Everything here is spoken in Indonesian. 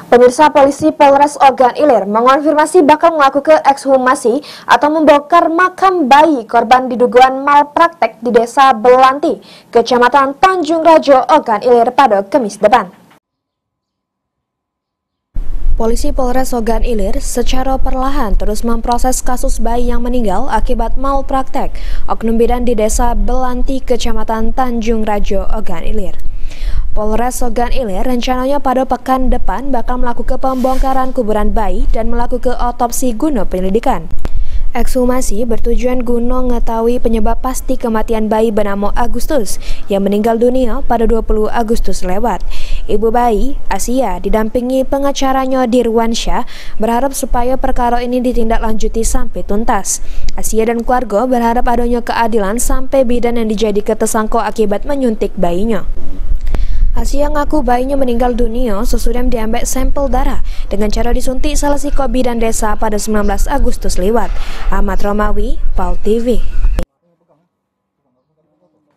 Pemirsa, polisi Polres Ogan Ilir mengonfirmasi bakal melakukan ekshumasi atau membongkar makam bayi korban didugaan malpraktek di Desa Belanti, Kecamatan Tanjung Rajo, Ogan Ilir pada Kamis depan. Polisi Polres Ogan Ilir secara perlahan terus memproses kasus bayi yang meninggal akibat malpraktek oknum bidan di Desa Belanti, Kecamatan Tanjung Rajo, Ogan Ilir. Polres Ogan Ilir rencananya pada pekan depan bakal melakukan pembongkaran kuburan bayi dan melakukan otopsi guna penyelidikan. Ekshumasi bertujuan guna mengetahui penyebab pasti kematian bayi bernama Agustus yang meninggal dunia pada 20 Agustus lewat. Ibu bayi, Asia, didampingi pengacaranya Dirwansyah, berharap supaya perkara ini ditindaklanjuti sampai tuntas. Asia dan keluarga berharap adanya keadilan sampai bidan yang dijadikan tersangka akibat menyuntik bayinya. Asia ngaku bayinya meninggal dunia sesudah diambil sampel darah dengan cara disuntik salah si bidan desa pada 19 Agustus lewat. Ahmad Romawi, PAL TV.